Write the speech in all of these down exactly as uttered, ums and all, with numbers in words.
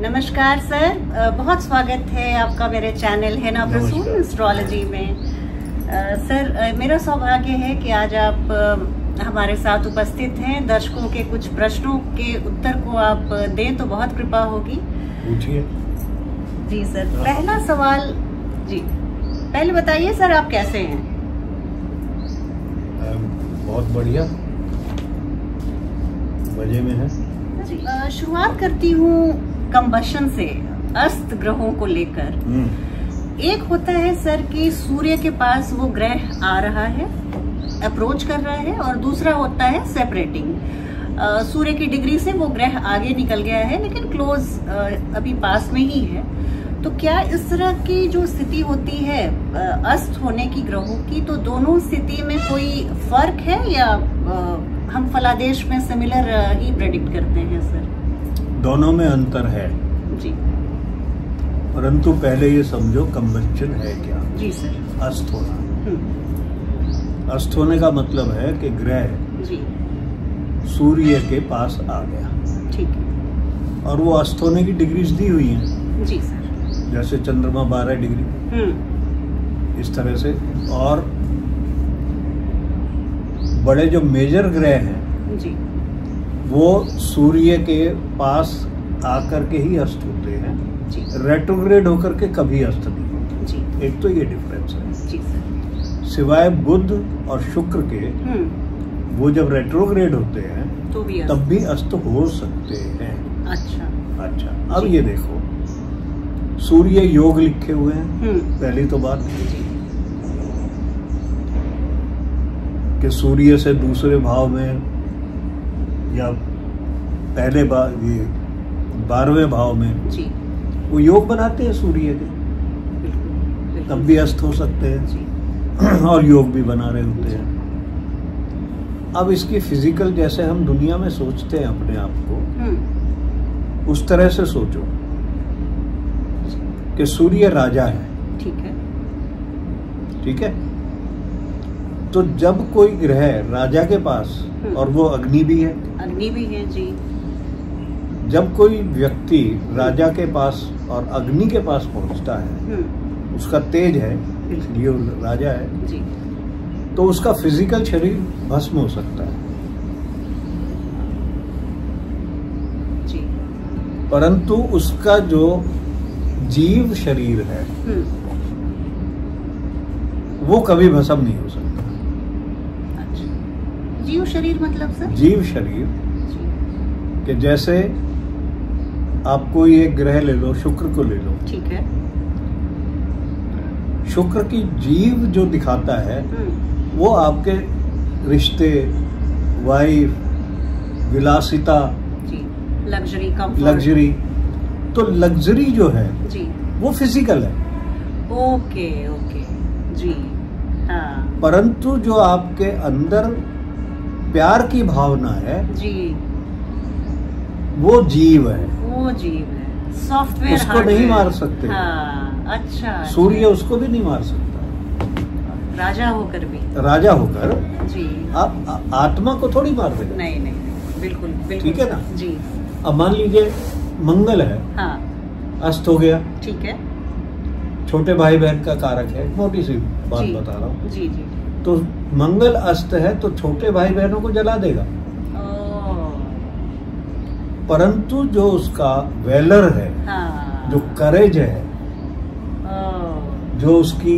नमस्कार सर, बहुत स्वागत है आपका मेरे चैनल है ना प्रसून एस्ट्रोलॉजी में। सर, मेरा सौभाग्य है कि आज आप हमारे साथ उपस्थित हैं। दर्शकों के कुछ प्रश्नों के उत्तर को आप दें तो बहुत कृपा होगी। पूछिए। जी सर, पहला सवाल जी, पहले बताइए सर, आप कैसे हैं? बहुत बढ़िया, मजे में है जी। शुरुआत करती हूँ कंबशन से, अस्त ग्रहों को लेकर। एक होता है सर कि सूर्य के पास वो ग्रह आ रहा है, अप्रोच कर रहा है, और दूसरा होता है सेपरेटिंग। सूर्य की डिग्री से वो ग्रह आगे निकल गया है लेकिन क्लोज अभी पास में ही है। तो क्या इस तरह की जो स्थिति होती है अस्त होने की ग्रहों की, तो दोनों स्थिति में कोई फर्क है या हम फलादेश में सिमिलर ही प्रेडिक्ट करते हैं सर? दोनों में अंतर है जी, परंतु पहले ये समझो कंबशन है क्या। जी सर। अस्त होना, अस्त होने का मतलब है कि ग्रह जी सूर्य के पास आ गया, ठीक है, और वो अस्त होने की डिग्रीज दी हुई हैं। जी सर। जैसे चंद्रमा बारह डिग्री, हम्म इस तरह से। और बड़े जो मेजर ग्रह हैं जी, वो सूर्य के पास आकर के ही अस्त होते हैं, रेट्रोग्रेड होकर के कभी अस्त नहीं होते जी। एक तो ये डिफरेंस है जी सर। सिवाय बुध और शुक्र के, हम्म वो जब रेट्रोग्रेड होते हैं तो भी तब भी अस्त हो सकते हैं। अच्छा अच्छा, अब ये देखो, सूर्य योग लिखे हुए हैं। हम्म पहली तो बात जी, कि सूर्य से दूसरे भाव में या पहले बा, ये बारहवें भाव में जी, वो योग बनाते हैं सूर्य के, बिल्कुल, बिल्कुल। तब भी अस्त हो सकते हैं जी, और योग भी बना रहे होते हैं। अब इसकी फिजिकल, जैसे हम दुनिया में सोचते हैं अपने आप को, हम्म उस तरह से सोचो कि सूर्य राजा है, ठीक है, ठीक है। तो जब कोई ग्रह राजा के पास, और वो अग्नि भी है, अग्नि भी है जी, जब कोई व्यक्ति राजा के पास और अग्नि के पास पहुंचता है, हम्म उसका तेज है, इसलिए वो राजा है, जी, तो उसका फिजिकल शरीर भस्म हो सकता है, जी, परंतु उसका जो जीव शरीर है हम्म वो कभी भस्म नहीं हो सकता। अच्छा, जीव शरीर मतलब सर? जीव शरीर जी, कि जैसे आप कोई एक ग्रह ले लो, शुक्र को ले लो, ठीक है, शुक्र की जीव जो दिखाता है हम्म वो आपके रिश्ते, वाइफ, विलासिता, जी, लग्जरी, कंफर्ट, लग्जरी। तो लग्जरी जो है जी, वो फिजिकल है, ओके ओके जी, हाँ परंतु जो आपके अंदर प्यार की भावना है जी, वो जीव है, वो जीव है, सॉफ्टवेयर, उसको नहीं मार सकते। हाँ, अच्छा, सूर्य उसको भी नहीं मार सकता, राजा होकर भी, राजा होकर जी, आप आ, आत्मा को थोड़ी मार देगा। नहीं नहीं नहीं, बिल्कुल बिल्कुल, ठीक है ना? जी, अब मान लीजिए मंगल है, हाँ, अस्त हो गया, ठीक है, छोटे भाई बहन का कारक है, मोटी सी बात जी, बता रहा हूँ। जी जी, तो मंगल अस्त है तो छोटे भाई बहनों को जला देगा, ओ, परंतु जो उसका वेलर है, हाँ, जो करेज है, ओ, जो उसकी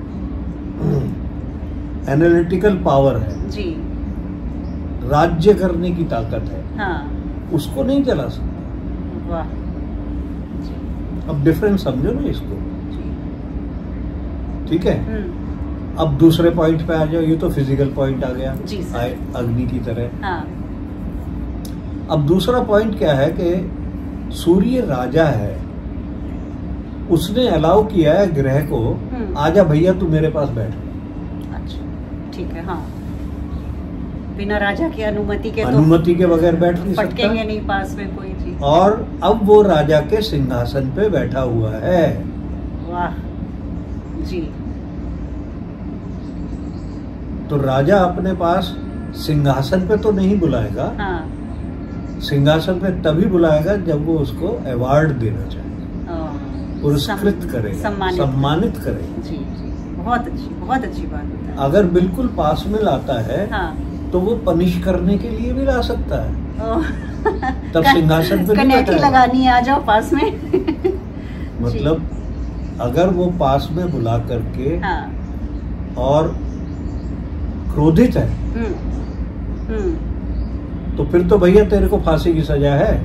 एनालिटिकल पावर है, जी, राज्य करने की ताकत है, हाँ, उसको नहीं जला सकता। वाह, अब डिफरेंस समझो ना इसको, जी, ठीक है। हम्म अब दूसरे पॉइंट पे आ जाओ, ये तो फिजिकल पॉइंट आ गया, जी सर। आए अग्नि की तरह। हाँ, अब दूसरा पॉइंट क्या है कि सूर्य राजा है, उसने अलाउ किया है ग्रह को, हम्म। आजा भैया तू मेरे पास बैठ। अच्छा, ठीक है, हाँ, बिना राजा की अनुमति के अनुमति के बगैर बैठ नहीं तो सकता, पटकेंगे नहीं पास में कोई जी। और अब वो राजा के सिंहासन पे बैठा हुआ है। वाह जी, तो राजा अपने पास सिंहासन पे तो नहीं बुलाएगा, हाँ, सिंहासन पे तभी बुलाएगा जब वो उसको अवार्ड देना चाहे, पुरस्कृत करेगा, सम्मानित, सम्मानित करेगा। जी जी, बहुत अच्छी बहुत अच्छी बात होता है। अगर बिल्कुल पास में लाता है हाँ। तो वो पनिश करने के लिए भी ला सकता है, तब सिंहासन पे कनेठी लगानी है, आ जाओ पास में। मतलब अगर वो पास में बुला करके हाँ। और क्रोधित है, हम्म हम्म तो फिर तो भैया तेरे को फांसी की सजा है।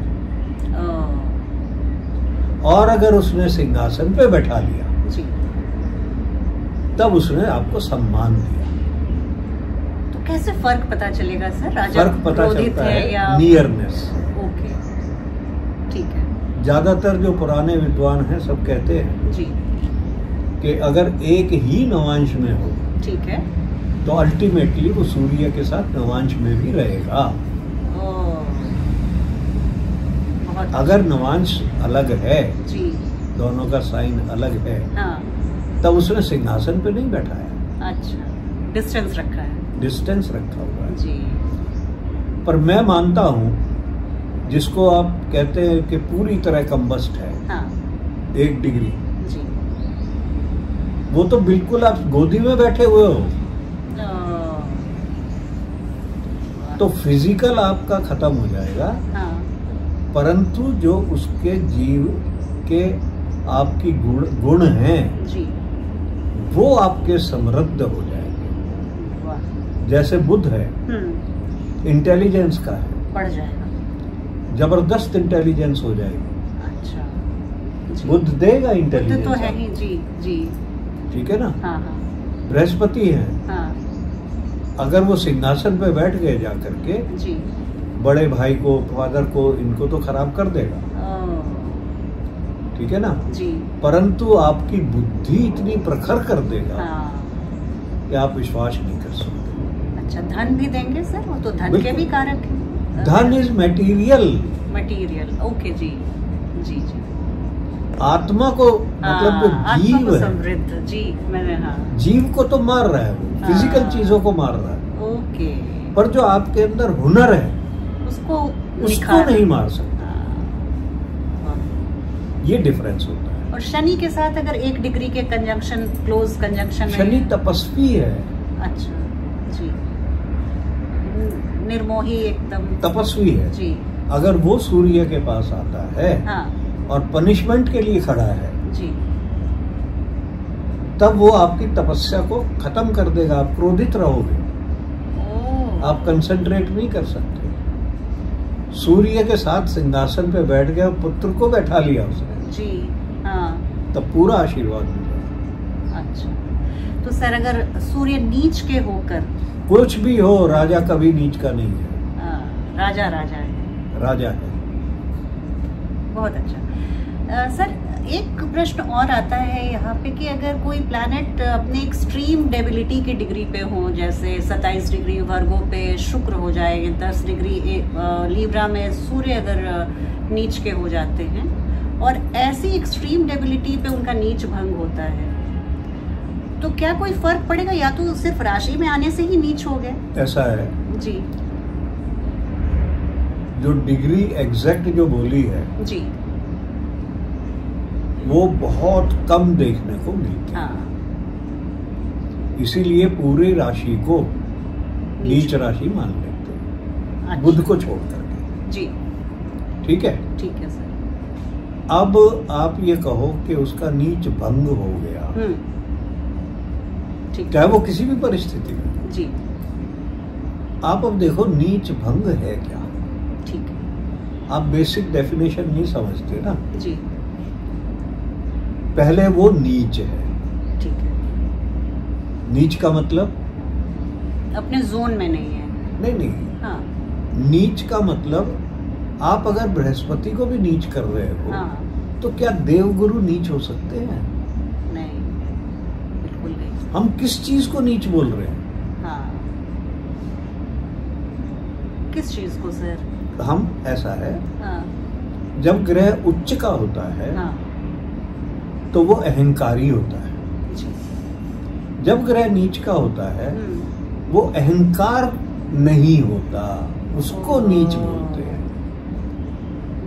और अगर उसने सिंहासन पे बैठा लिया जी, तब उसने आपको सम्मान दिया। तो कैसे फर्क पता चलेगा सर? राजा फर्क पता चलता है, है या नियरनेस। ओके, ठीक है। ज्यादातर जो पुराने विद्वान हैं सब कहते हैं जी कि अगर एक ही नवांश में हो, ठीक है, तो अल्टीमेटली वो सूर्य के साथ नवांश में भी रहेगा। बहुत अगर नवांश अलग है, जी, दोनों का साइन अलग है, हाँ, तब उसने सिंहासन पे नहीं बैठा है, अच्छा, डिस्टेंस रखा है, डिस्टेंस रखा हुआ है। जी। पर मैं मानता हूँ जिसको आप कहते हैं कि पूरी तरह कंबस्ट है, हाँ, एक डिग्री, जी, वो तो बिल्कुल आप गोदी में बैठे हुए हो, तो फिजिकल आपका खत्म हो जाएगा। हाँ, परंतु जो उसके जीव के आपकी गुण गुण हैं, जी, वो आपके समृद्ध हो जाएंगे। वाह, जैसे बुद्ध है, हम्म, इंटेलिजेंस का है, बढ़ जाएगा, जबरदस्त इंटेलिजेंस हो जाएगी। अच्छा, जी। बुद्ध देगा बुद्ध इंटेलिजेंस तो है ही, जी जी, ठीक है ना। हाँ हाँ बृहस्पति है, हाँ, अगर वो सिंहासन पे बैठ गए जाकर के, जी, बड़े भाई को, फादर को, इनको तो खराब कर देगा, ओ, ठीक है ना। जी, परंतु आपकी बुद्धि इतनी प्रखर कर देगा हाँ, कि आप विश्वास नहीं कर सकते। अच्छा, धन भी देंगे सर? वो तो धन के भी कारक है। धन इज मटेरियल, मटेरियल, ओके, जी जी जी, आत्मा को मतलब जो हाँ, जीव आत्मा को है, समृद्ध, जी, मैंने, हाँ, जीव को तो मार रहा है वो, हाँ, फिजिकल चीजों को मार रहा है, ओके, पर जो आपके अंदर हुनर है उसको उसको निखार, नहीं मार सकता। हाँ, ये डिफरेंस होता है। और शनि के साथ अगर एक डिग्री के कंजंक्शन, क्लोज कंजंक्शन, शनि तपस्वी है, अच्छा, जी, निर्मोही एकदम, तपस्वी है। जी, अगर वो सूर्य के पास आता है, हाँ, और पनिशमेंट के लिए खड़ा है, जी, तब वो आपकी तपस्या को खत्म कर देगा। आप क्रोधित रहोगे, ओ, आप कंसंट्रेट नहीं कर सकते। सूर्य के साथ सिंहासन पे बैठ गया, पुत्र को बैठा लिया उसने, जी, हाँ, तब पूरा आशीर्वाद मिलेगा। अच्छा, तो सर अगर सूर्य नीच के होकर, कुछ भी हो, राजा कभी नीच का नहीं है, हाँ, राजा राजा है, राजा है। बहुत अच्छा। आ, सर एक प्रश्न और आता है यहाँ पे कि अगर कोई प्लैनेट अपने एक्सट्रीम डेबिलिटी की डिग्री पे हो, जैसे सत्ताईस डिग्री वर्गो पे शुक्र हो जाए, दस डिग्री लीब्रा में सूर्य अगर नीच के हो जाते हैं, और ऐसी एक्सट्रीम डेबिलिटी पे उनका नीच भंग होता है, तो क्या कोई फर्क पड़ेगा, या तो सिर्फ राशि में आने से ही नीच हो गए? ऐसा है जी, जो डिग्री एग्जैक्ट जो बोली है, जी, वो बहुत कम देखने को मिलती है। हाँ, इसीलिए पूरी राशि को नीच नीच राशि मान लेते हैं, अच्छा, बुध को छोड़ करके, जी, ठीक है। ठीक है सर। अब आप ये कहो कि उसका नीच भंग हो गया, हम्म, ठीक, चाहे वो किसी भी परिस्थिति में। जी, आप अब देखो नीच भंग है क्या, ठीक है, आप बेसिक डेफिनेशन नहीं समझते ना। जी, पहले वो नीच है, ठीक है, नीच का मतलब अपने जोन में नहीं है, नहीं नहीं हाँ, नीच का मतलब आप अगर बृहस्पति को भी नीच कर रहे हो, हाँ, तो क्या देवगुरु नीच हो सकते हैं? नहीं, बिल्कुल नहीं, हम किस चीज को नीच बोल रहे हैं? हाँ, किस चीज को सर? हम, ऐसा है, हाँ, जब ग्रह उच्च का होता है, हाँ, तो वो अहंकारी होता है। जी, जब ग्रह नीच का होता है, हम्म, वो अहंकार नहीं होता, उसको नीच बोलते हैं।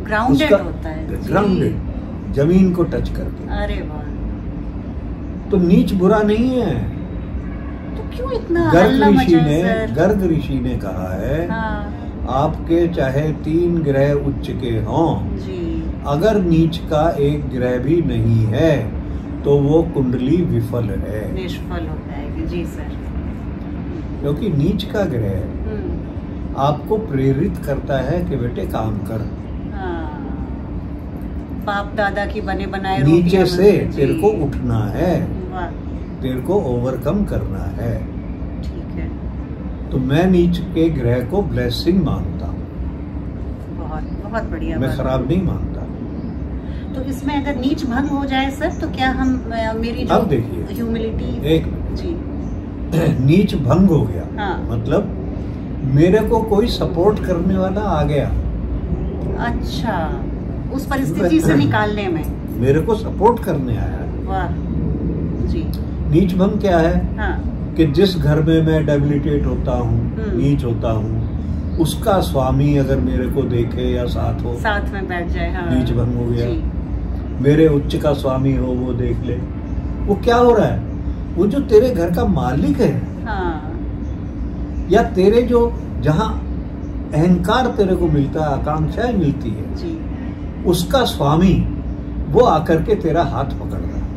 ग्राउंडेड होता है, ग्राउंडेड, जमीन को टच करके। अरे वाह, तो नीच बुरा नहीं है। तो क्यों इतना गर्ग हल्ला ऋषि मचा ने है सर? गर्ग ऋषि ने कहा है, हाँ आपके चाहे तीन ग्रह उच्च के हों, जी, अगर नीच का एक ग्रह भी नहीं है तो वो कुंडली विफल है, निष्फल हो जाएगी। जी सर। क्योंकि नीच का ग्रह हम्म, आपको प्रेरित करता है कि बेटे काम कर, हाँ, बाप दादा की बने बनाए नीचे रोटियां से बनती, तेरे जी। को उठना है, वाह, तेरे को ओवरकम करना है। ठीक है, तो मैं नीच के ग्रह को ब्लेसिंग मानता हूँ, बहुत बहुत बढ़िया मैं बात। खराब नहीं मानता। तो इसमें अगर नीच भंग हो जाए सर, तो क्या हम अ, मेरी जो अब देखिए, ह्यूमिलिटी, एक जी, नीच भंग हो गया, हाँ, मतलब मेरे को कोई सपोर्ट करने वाला आ गया, अच्छा, उस परिस्थिति से निकालने में, मेरे को सपोर्ट करने आया। वाह जी, नीच भंग क्या है हाँ, कि जिस घर में मैं डेबिलिटेट होता हूँ, हम्म। नीच होता हूँ, उसका स्वामी अगर मेरे को देखे या साथ हो, साथ में बैठ जाए, हाँ, नीच भंग हो गया। जी, मेरे उच्च का स्वामी हो, वो देख ले, वो क्या हो रहा है, वो जो तेरे घर का मालिक है, हाँ, या तेरे जो जहाँ अहंकार तेरे को मिलता है, आकांक्षाएं मिलती है, जी, उसका स्वामी वो आकर के तेरा हाथ पकड़ रहा है,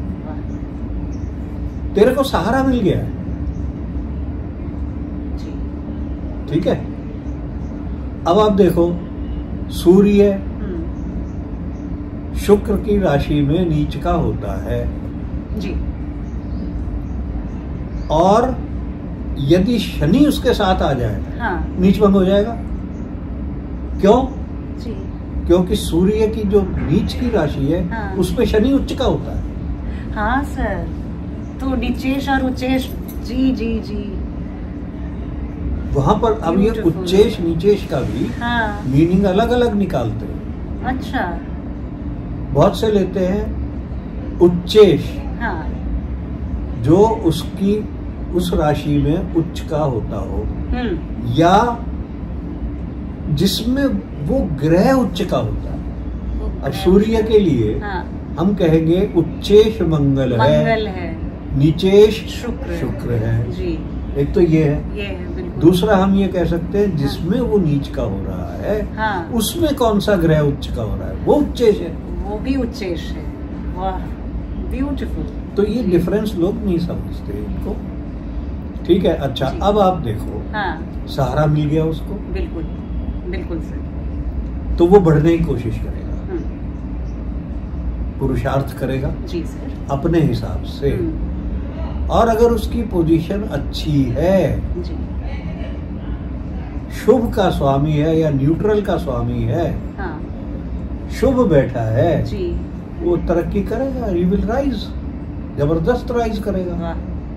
वाह, तेरे को सहारा मिल गया है। जी, ठीक है, अब आप देखो, सूर्य हम्म, शुक्र की राशि में नीच का होता है, जी, और यदि शनि उसके साथ आ जाए, हाँ, नीच भंग हो जाएगा। क्यों? जी, क्योंकि सूर्य की जो नीच की राशि है, हाँ। उसमें शनि उच्च का होता है। हाँ सर, तो निचेश और उच्चेश, जी जी जी, वहां पर अब ये Beautiful. उच्चेश नीचेश का भी हाँ, मीनिंग अलग अलग निकालते हैं। अच्छा, बहुत से लेते हैं उच्चेश, हाँ, जो उसकी उस राशि में उच्च का होता हो, हम्म, या जिसमें वो ग्रह उच्च का होता है। अब सूर्य के लिए हाँ, हम कहेंगे उच्चेश मंगल है, मंगल है, नीचेश शुक्र है। शुक्र है। जी, एक तो ये है। ये है बिल्कुल। दूसरा हम ये कह सकते हैं जिसमें वो नीच का हो रहा है, हाँ, उसमें कौन सा ग्रह उच्च का हो रहा है, वो उच्चेश है। वो भी उच्चेश है, वाह, ब्यूटीफुल। तो ये डिफरेंस लोग नहीं समझते इनको। ठीक है, अच्छा, जी। अब आप देखो, हाँ, सहारा मिल गया उसको, बिल्कुल बिल्कुल सर, तो वो बढ़ने की कोशिश करेगा, हम्म, पुरुषार्थ करेगा जी सर, अपने हिसाब से। हम्म, और अगर उसकी पोजीशन अच्छी है, जी, शुभ का स्वामी है या न्यूट्रल का स्वामी है, हाँ, शुभ बैठा है, जी, वो तरक्की करेगा, ही विल राइज, जबरदस्त राइज करेगा। वाह,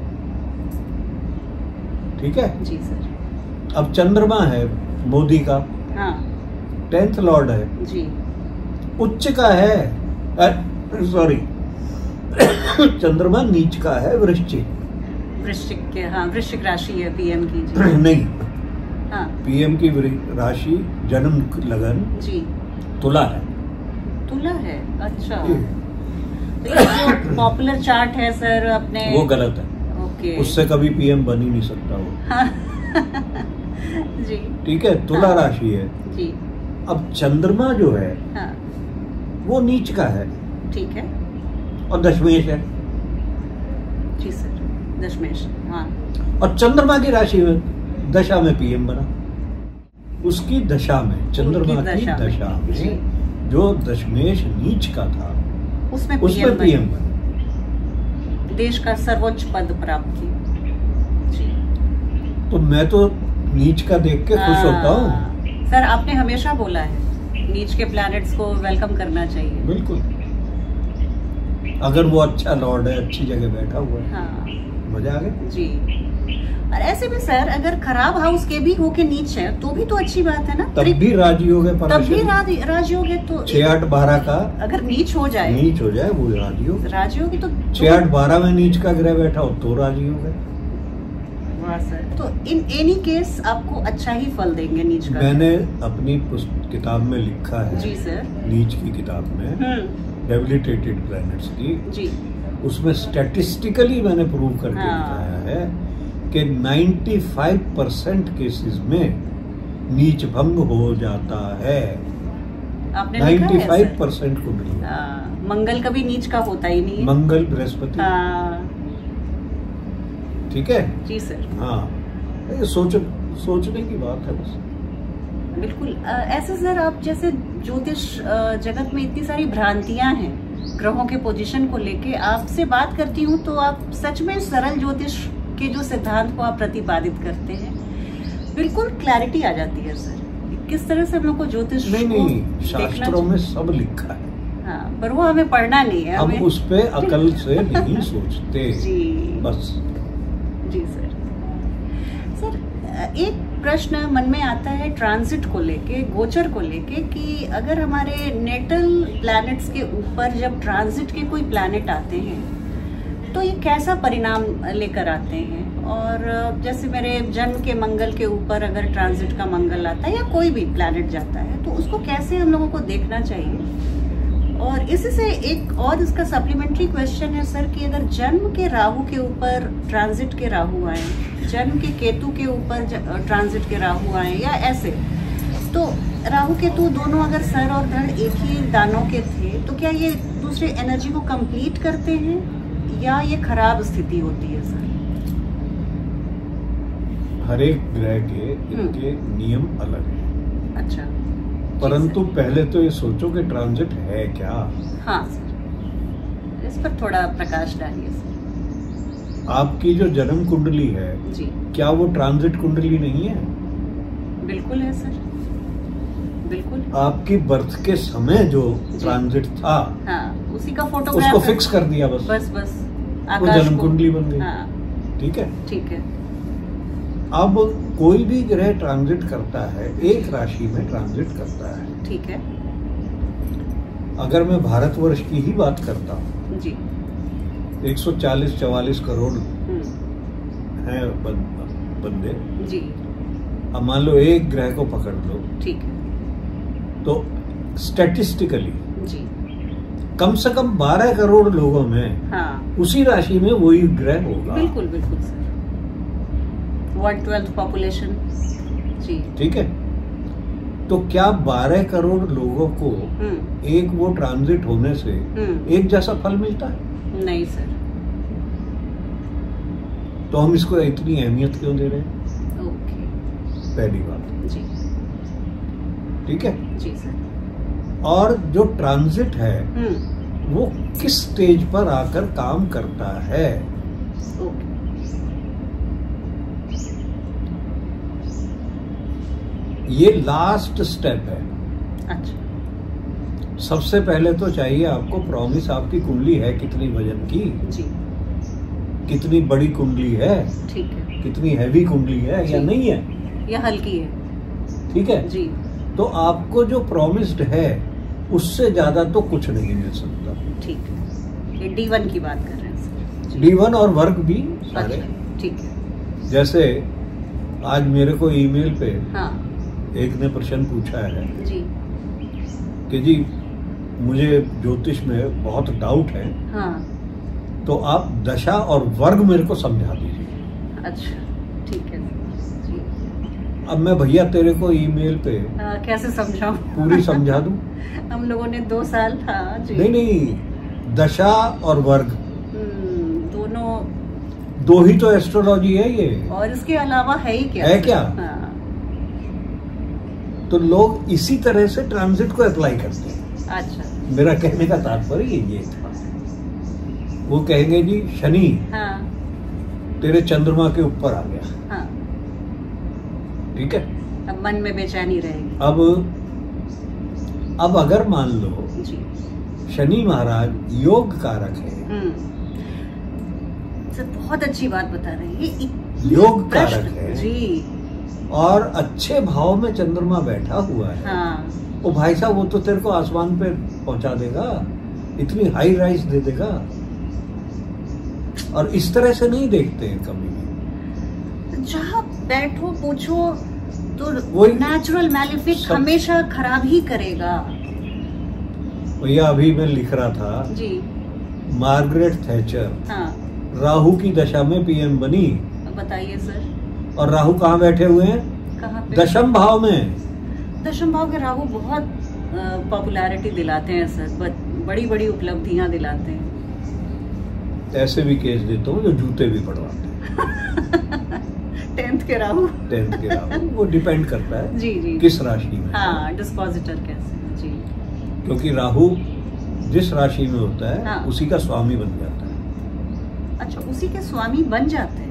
ठीक है। जी सर, अब चंद्रमा है मोदी का, हाँ, टेंथ लॉर्ड है, जी, उच्च का है, सॉरी चंद्रमा नीच का है वृश्चिक, वृश्चिक के, हाँ, वृश्चिक राशि है पीएम की, जी, नहीं, हाँ, पीएम की वृ- राशि जन्म लगन जी, तुला है। तुला है, अच्छा, ये, तो ये जो पॉपुलर चार्ट है सर अपने, वो गलत है, ओके, उससे कभी पीएम बन ही नहीं सकता वो। हाँ, जी, ठीक है, तुला हाँ। राशि है। जी, अब चंद्रमा जो है हाँ, वो नीच का है ठीक है, और दशमेश है, जी सर, दशमेश, हाँ, और चंद्रमा की राशि में दशा में पीएम बना, उसकी दशा में, चंद्रमा उनकी की दशा में, दशा जी। में जो दशमेश नीच का था, उसमें उसमें पीएम पीएम बने, बना। देश का सर्वोच्च पद प्राप्त की, जी, तो मैं तो नीच का देख के खुश होता हूँ। हाँ, सर आपने हमेशा बोला है नीच के प्लैनेट्स को वेलकम करना चाहिए, बिल्कुल, अगर वो अच्छा लॉर्ड है, अच्छी जगह बैठा हुआ है, हाँ, मजा आ गया। जी। और ऐसे भी सर अगर खराब हाउस के भी होके नीच है तो भी तो अच्छी बात है ना, तब भी राजयोग है, तब भी पराशर राज- राजयोग है, तो छह आठ बारह का अगर नीच हो जाए, नीच हो जाए वो राजयोग। राजयोग तो छह आठ बारह में नीच का ग्रह बैठा हो तो राजयोग है। वाह, वाह सर, तो इन एनी केस आपको अच्छा ही फल देंगे नीच का। मैंने अपनी किताब में लिखा है जी सर, नीच की किताब में डेबिलिटेटेड प्लैनेट्स की जी, उसमें स्टैटिस्टिकली मैंने प्रूव करके दिखाया है कि पचानवे परसेंट केसेस में नीच भंग हो जाता है। आपने पचानवे परसेंट कुंडली, मंगल कभी नीच का होता ही नहीं है। मंगल बृहस्पति, ठीक है जी सर। हाँ, ये सोच सोचने की बात है बस। बिल्कुल ऐसे सर, आप जैसे ज्योतिष जगत में इतनी सारी भ्रांतियां हैं ग्रहों के पोजीशन को लेके, आपसे बात करती हूँ तो आप सच में सरल ज्योतिष के जो सिद्धांत को आप प्रतिपादित करते हैं, बिल्कुल क्लैरिटी आ जाती है सर। किस तरह से हम लोग को ज्योतिष नहीं नहीं शास्त्रों में सब लिखा है, हाँ, पर वो हमें पढ़ना नहीं है, हम उस पे अकल से नहीं सोचते जी बस। जी सर। सर एक प्रश्न मन में आता है ट्रांजिट को लेके, गोचर को लेके, कि अगर हमारे नेटल प्लैनेट्स के ऊपर जब ट्रांजिट के कोई प्लैनेट आते हैं तो ये कैसा परिणाम लेकर आते हैं। और जैसे मेरे जन्म के मंगल के ऊपर अगर ट्रांजिट का मंगल आता है या कोई भी प्लैनेट जाता है तो उसको कैसे हम लोगों को देखना चाहिए। और इसी से एक और इसका सप्लीमेंट्री क्वेश्चन है सर कि अगर जन्म के राहु के ऊपर ट्रांजिट के राहु आए, जन्म के केतु के ऊपर ट्रांजिट के राहु आए या ऐसे, तो राहु केतु दोनों अगर सर और धड़ एक ही दानों के थे तो क्या ये दूसरे एनर्जी को कंप्लीट करते हैं या ये खराब स्थिति होती है सर। हर एक ग्रह के इनके नियम अलग हैं। अच्छा, परंतु पहले तो ये सोचो कि ट्रांजिट है क्या। हाँ सर, इस पर थोड़ा प्रकाश डालिए सर। आपकी जो जन्म कुंडली है जी, क्या वो ट्रांजिट कुंडली नहीं है। बिल्कुल है सर, बिल्कुल। आपकी बर्थ के समय जो ट्रांजिट था, हाँ, उसी का फोटोग्राफ उसको फिक्स कर दिया बस बस बस वो जन्म कुंडली बन गई। हाँ, ठीक है ठीक है। अब कोई भी ग्रह ट्रांजिट करता है, एक राशि में ट्रांजिट करता है, ठीक है। अगर मैं भारतवर्ष की ही बात करता हूँ जी, एक सौ चालीस चवालीस करोड़ हैं बंदे जी, अब मान लो एक ग्रह को पकड़ लो, ठीक है, तो स्टैटिस्टिकली जी कम से कम बारह करोड़ लोगों में हाँ, उसी राशि में वही ग्रह होगा। बिल्कुल बिल्कुल सर, वन ट्वेल्थ पॉपुलेशन जी, ठीक है। तो क्या बारह करोड़ लोगों को एक वो ट्रांजिट होने से एक जैसा फल मिलता है? नहीं सर। तो हम इसको इतनी अहमियत क्यों दे रहे हैं? ओके, पहली बात जी, ठीक है जी सर। और जो ट्रांजिट है वो किस स्टेज पर आकर काम करता है? ओके, ये लास्ट स्टेप है। अच्छा, सबसे पहले तो चाहिए आपको प्रॉमिस, आपकी कुंडली है कितनी वजन की जी, कितनी बड़ी कुंडली है, ठीक है, कितनी हैवी कुंडली है या नहीं है, या हल्की है, ठीक है जी। तो आपको जो प्रॉमिस्ड है उससे ज्यादा तो कुछ नहीं मिल सकता। ठीक है, ये डी वन की बात कर रहे हैं। डी वन और वर्क भी सारे, अच्छा, ठीक है। जैसे आज मेरे को ईमेल पे हाँ, एक ने प्रश्न पूछा है जी कि जी मुझे ज्योतिष में बहुत डाउट है, हाँ, तो आप दशा और वर्ग मेरे को समझा दीजिए। अच्छा, ठीक है जी। अब मैं भैया तेरे को ईमेल पे आ, कैसे समझाऊं? पूरी समझा दूं? हम लोगों ने दो साल था जी। नहीं नहीं, दशा और वर्ग दोनों, दो ही तो एस्ट्रोलॉजी है ये, और इसके अलावा है ही क्या? है क्या? हाँ। तो लोग इसी तरह से ट्रांजिट को अप्लाई करते हैं। अच्छा, मेरा कहने का तात्पर्य ये था। वो कहेंगे जी शनि हाँ, तेरे चंद्रमा के ऊपर आ गया, हाँ, ठीक है, अब मन में बेचैनी रहेगी। अब अब अगर मान लो जी, शनि महाराज योग कारक है, सर बहुत अच्छी बात बता रहे हैं, ये योग कारक है जी, और अच्छे भाव में चंद्रमा बैठा हुआ है। हाँ, ओ भाई साहब, वो तो तेरे को आसमान पे पहुंचा देगा, इतनी हाई राइज दे देगा। और इस तरह से नहीं देखते हैं कभी भी। जहाँ बैठो पूछो तो नेचुरल मैलेफिक हमेशा खराब ही करेगा। भैया अभी मैं लिख रहा था जी, मार्गरेट थैचर हाँ, राहु की दशा में पीएम बनी। बताइए सर। और राहु कहाँ बैठे हुए हैं? कहाँ पे? दशम भाव में। दशम भाव के राहु बहुत पॉपुलैरिटी दिलाते हैं सर, बड़ी बड़ी उपलब्धियां दिलाते हैं। ऐसे भी केस देता हूँ जो जूते भी पड़वाते हैं। टेंथ के राहु टेंथ के राहु वो डिपेंड करता है जी जी किस राशि में। हाँ, डिस्पोजिटर कैसे जी, क्योंकि राहु जिस राशि में होता है हाँ, उसी का स्वामी बन जाता है। अच्छा, उसी के स्वामी बन जाते हैं।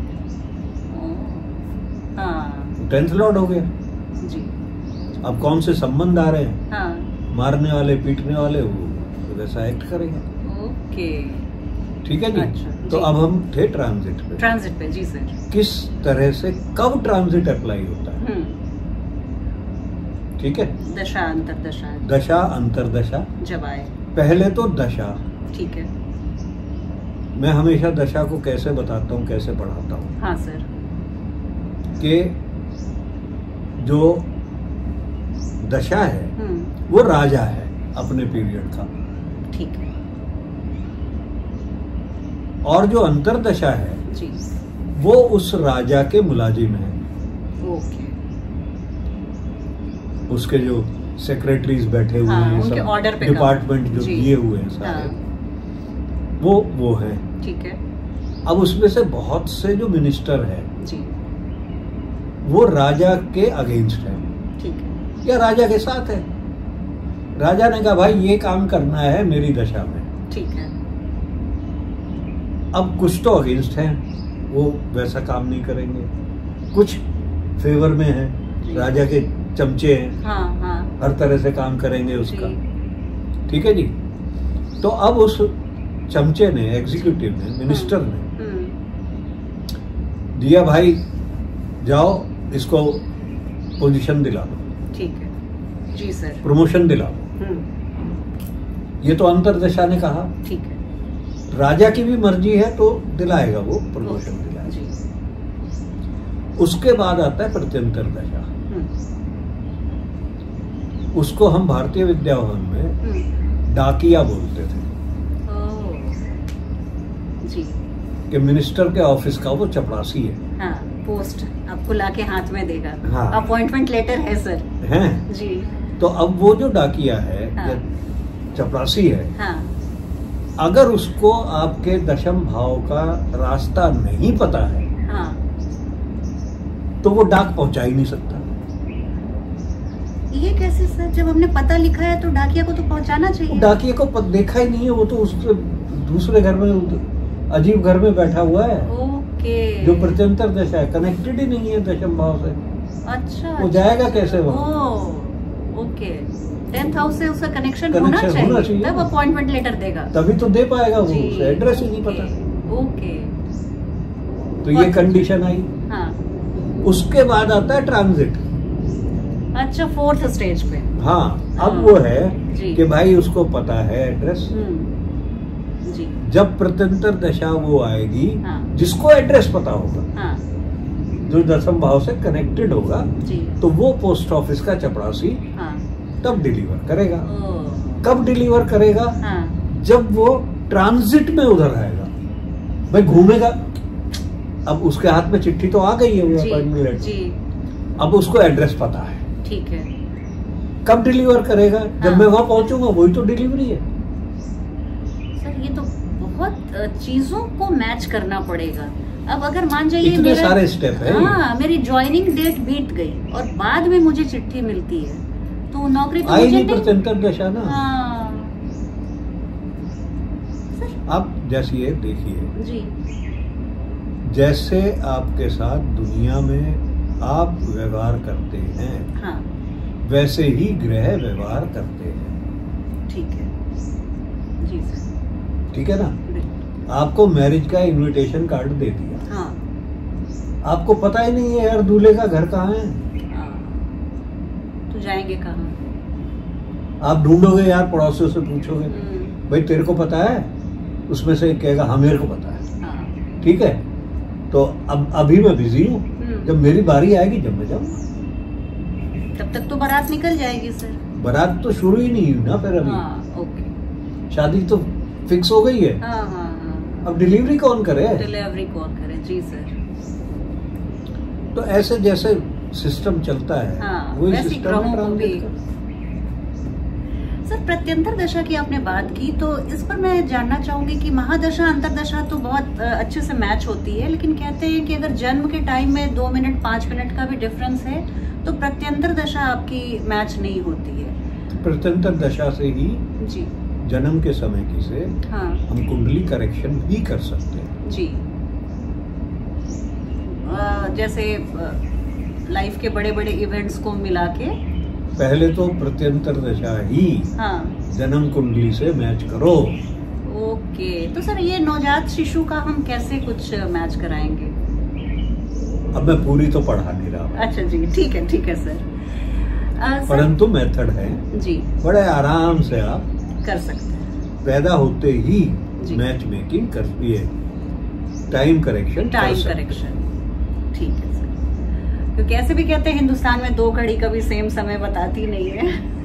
हाँ, टेंथ लॉर्ड हो गया जी। अब कौन से संबंध आ रहे हैं, हाँ, मारने वाले पीटने वाले, वो वैसा एक्ट करेगा। ओके, ठीक है जी। अच्छा, तो जी। अब हम थे ट्रांजिट पे। ट्रांजिट पे जी सर। किस तरह से कब ट्रांजिट अप्लाई होता है, हम्म, ठीक है। दशा अंतरदशा दशा अंतरदशा जब आए। पहले तो दशा, ठीक है। मैं हमेशा दशा को कैसे बताता हूँ, कैसे पढ़ाता हूँ हाँ सर। कि जो दशा है हम्म, वो राजा है अपने पीरियड का, ठीक है और जो अंतरदशा है जी, वो उस राजा के मुलाजिम है। ओके, उसके जो सेक्रेटरीज बैठे हुए हाँ, हैं, उनके सब ऑर्डर पे डिपार्टमेंट जो जी, दिए हुए हैं सारे, हाँ, वो वो है। ठीक है अब उसमें से बहुत से जो मिनिस्टर है जी, वो राजा के अगेंस्ट है ठीक है, या राजा के साथ है। राजा ने कहा भाई ये काम करना है मेरी दशा में, ठीक है। अब कुछ तो अगेंस्ट हैं, वो वैसा काम नहीं करेंगे, कुछ फेवर में है, राजा के चमचे हैं, हाँ हाँ, हर तरह से काम करेंगे उसका, जी। ठीक है जी। तो अब उस चमचे ने, एग्जीक्यूटिव ने, मिनिस्टर ने हम्म, दिया भाई जाओ इसको पोजीशन दिला दो, ठीक है जी सर, प्रमोशन दिला दो। हम्म, ये तो अंतरदशा ने कहा। ठीक है राजा की भी मर्जी है तो दिलाएगा, वो प्रमोशन दिलाएगा जी। उसके बाद आता है प्रत्यंतर दशा। हम्म, उसको हम भारतीय विद्या भवन में हम्म, डाकिया बोलते थे ओह, जी, कि मिनिस्टर के ऑफिस का वो चपरासी है। हाँ, पोस्ट आपको लाके हाथ में देगा, हाँ। अपॉइंटमेंट लेटर है सर, हैं? जी। तो अब वो जो डाकिया है, हाँ। या चपरासी है, हाँ, अगर उसको आपके दशम भाव का रास्ता नहीं पता है हाँ, तो वो डाक पहुंचा ही नहीं सकता। ये कैसे सर? जब हमने पता लिखा है तो डाकिया को तो पहुंचाना चाहिए। डाकिया को पत देखा ही नहीं है, वो तो उसके दूसरे घर में, अजीब घर में बैठा हुआ है। ओके, जो प्रत्यंतर दशा है, कनेक्टेड ही नहीं है दशम भाव से। अच्छा, वो जाएगा कैसे वो? ओह, ओके, टेंथ हाउस से उसका कनेक्शन होना कनेक्शन चाहिए, होना चाहिए। तब अपॉइंटमेंट लेटर देगा, तभी तो दे पाएगा वो, जी, उसे एड्रेस ही नहीं ओके, पता। ओके, तो ये कंडीशन आई। हाँ, उसके बाद आता है ट्रांजिट। अच्छा, फोर्थ स्टेज पे। हाँ, अब हाँ, वो है जी। कि भाई उसको पता है एड्रेस। हम्म, जी, जब प्रत्यंतर दशा वो आएगी, हाँ, जिसको एड्रेस पता होगा, हाँ, जो दशम भाव से कनेक्टेड होगा, जी, तो वो पोस्ट ऑफिस का चपरासी हाँ, तब डिलीवर करेगा। ओह, कब डिलीवर करेगा? हाँ, जब वो ट्रांजिट में उधर आएगा, भाई घूमेगा। अब उसके हाथ में चिट्ठी तो आ गई है, वो जी, अपॉइंटमेंट लेटर। जी, अब उसको एड्रेस पता है, ठीक है। कब डिलीवर करेगा? जब हाँ। मैं वहां पहुंचूंगा, वही तो डिलीवरी है। सर, ये तो बहुत अ, चीजों को मैच करना पड़ेगा। अब अगर मान जाइए इतने मेरा, सारे स्टेप है। हाँ, मेरी ज्वाइनिंग डेट बीत गई और बाद में मुझे चिट्ठी मिलती है, तो नौकरी तो आई मुझे नहीं नहीं। प्रत्यंतर दशा ना। हाँ, सर, आप जैसे ये देखिए, जी, जैसे आपके साथ दुनिया में आप व्यवहार करते हैं, हाँ, वैसे ही ग्रह व्यवहार करते हैं, ठीक है जी सर, ठीक है ना। बिल्कुल, आपको मैरिज का इनविटेशन कार्ड दे दिया, हाँ, आपको पता ही नहीं है यार दूल्हे का घर कहाँ है, हाँ, तो जाएंगे कहाँ? आप ढूंढोगे यार, पड़ोसियों से पूछोगे, हम्म, भाई तेरे को पता है? उसमें से एक कहेगा हाँ मेरे को पता है, हाँ, ठीक है। तो अब अभी मैं बिजी हूँ, हम्म, जब मेरी बारी आएगी जब मैं जाऊंगा। तब तक तो बारात निकल जाएगी सर। बारात तो शुरू ही नहीं हुई ना फिर अभी। हाँ, ओके। शादी तो फिक्स हो गई है। हाँ, हाँ, हाँ। अब डिलीवरी कौन करे? डिलीवरी कौन करे, जी सर। तो ऐसे जैसे सिस्टम चलता है, हाँ, वही वैसे सिस्टम ग्रहों में को भी। ट्रांजिट कर। सर प्रत्यंतर दशा की आपने बात की, तो इस पर मैं जानना चाहूंगी कि महादशा अंतरदशा तो बहुत अच्छे से मैच होती है, लेकिन कहते हैं कि अगर जन्म के टाइम में दो मिनट पाँच मिनट का भी डिफरेंस है तो प्रत्यंतर दशा आपकी मैच नहीं होती है। प्रत्यंतर दशा से ही जी जन्म के समय की से हाँ हम कुंडली करेक्शन भी कर सकते हैं। जी। आ, जैसे लाइफ के बड़े बड़े इवेंट्स को मिला के पहले तो प्रत्यंतर दशा ही हाँ जन्म कुंडली से मैच करो। ओके, तो सर ये नवजात शिशु का हम कैसे कुछ मैच कराएंगे? अब मैं पूरी तो पढ़ा नहीं रहा। अच्छा जी, ठीक है ठीक है सर। आ, सर परंतु मेथड है जी, बड़े आराम से आप कर सकते हैं। पैदा होते ही जी। मैच मेकिंग करती है, टाइम करेक्शन टाइम करेक्शन, ठीक है सर। क्योंकि ऐसे भी कहते हैं हिंदुस्तान में दो घड़ी कभी सेम समय बताती नहीं है।